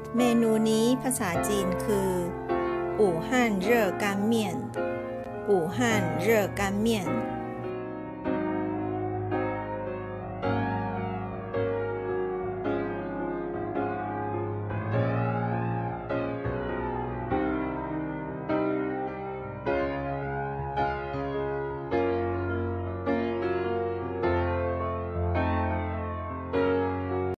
เมนูนี้ภาษาจีนคืออู่ฮั่นเร่อก้านเมี่ยนอู่ฮั่นเร่อก้านเมี่ยน